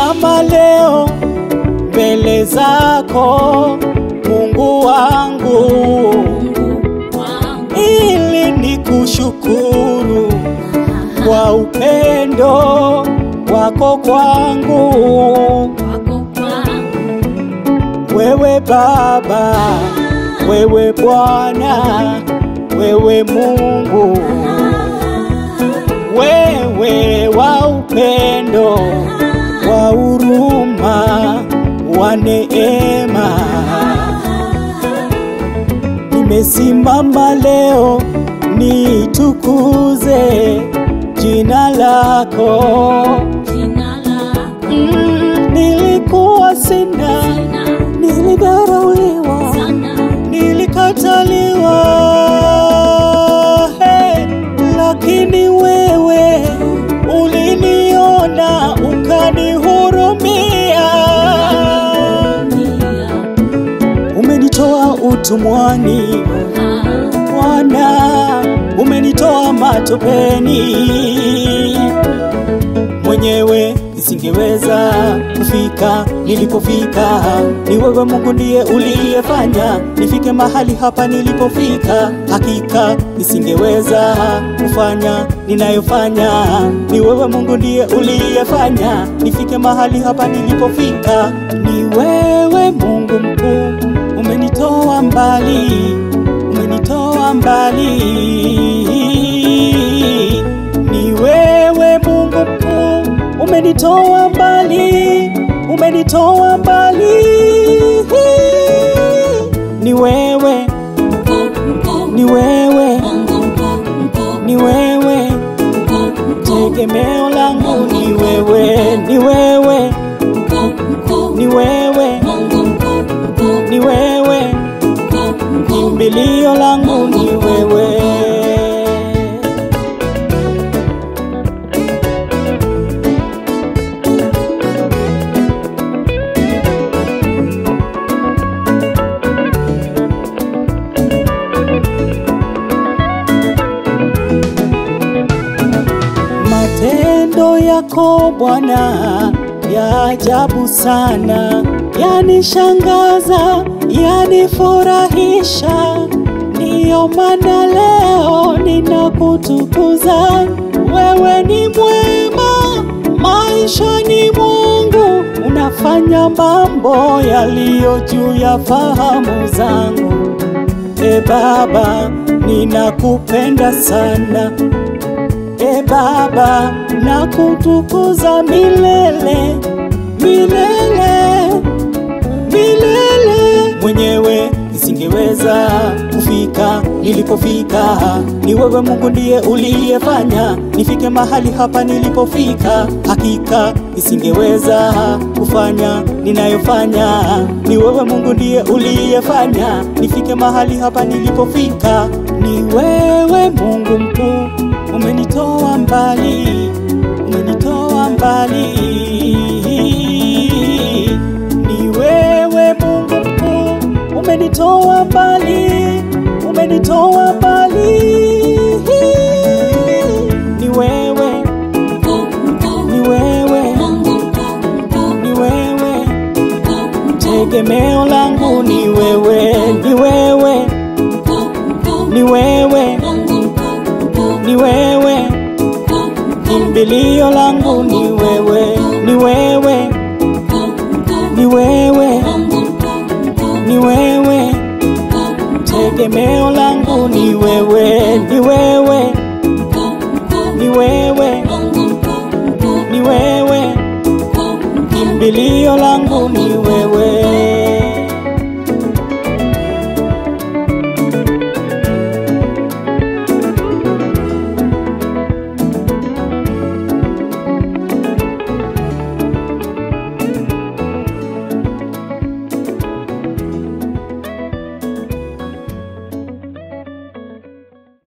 Nimesimama leo mbele zako Mungu wangu, ili nikushukuru kwa upendo wako kwangu. Wewe Baba, wewe Bwana, wewe Mungu, wewe wa upendo, wa huruma, wa neema. Nimesimama leo nitukuze jina lako. Nilikuwa sina, nilidharauliwa, nilikataliwa, lakini wewe uliniona ukanihurumia. Umenitoa utumwani Bwana, umenitoa matopeni. Mwenyewe nisingeweza kufika nilipofika, ni wewe Mungu ndiye uliyefanya nifike mahali hapa nilipofika. Hakika nisingeweza kufanya ninayofanya, ni wewe Mungu ndiye uliyefanya nifike mahali hapa nilipofika. Ni wewe Mungu mkuu, umenitoa mbali, umenitoa mbali. Ni wewe Mungu mkuu, umenitoa mbali, umenitoa mbali. Ni wewe, ni wewe, ni wewe, tegemeo langu ni wewe, ni wewe, ni wewe, ni wewe, kimbilio langu ni wewe. Matendo yako Bwana ya ajabu sana, yanishangaza, yanifurahisha. Ndiyo maana leo ninakutukuza. Wewe ni mwema, maisha ni Mungu, unafanya mambo yaliyo juu ya fahamu zangu. Baba, ninakupenda sana. Baba, nakutukuza milele, milele, milele. Mwenyewe nisingeweza kufika nilipofika, ni wewe Mungu ndiye uliyefanya nifike mahali hapa nilipofika. Hakika nisingeweza kufanya ninayofanya, ni wewe Mungu ndiye uliyefanya nifike mahali hapa nilipofika. Ni wewe Mungu mkuu, umenitoa mbali, umenitoa mbali. Ni wewe Mungu mkuu, umenitoa mbali, umenitoa mbali. Ni wewe, ni wewe, ni wewe, tegemeo langu ni wewe, ni wewe, ni wewe, ni wewe, kimbilio langu ni wewe, ni wewe, ni wewe, ni wewe, tegemeo langu ni wewe, ni wewe, ni wewe, ni wewe, kimbilio langu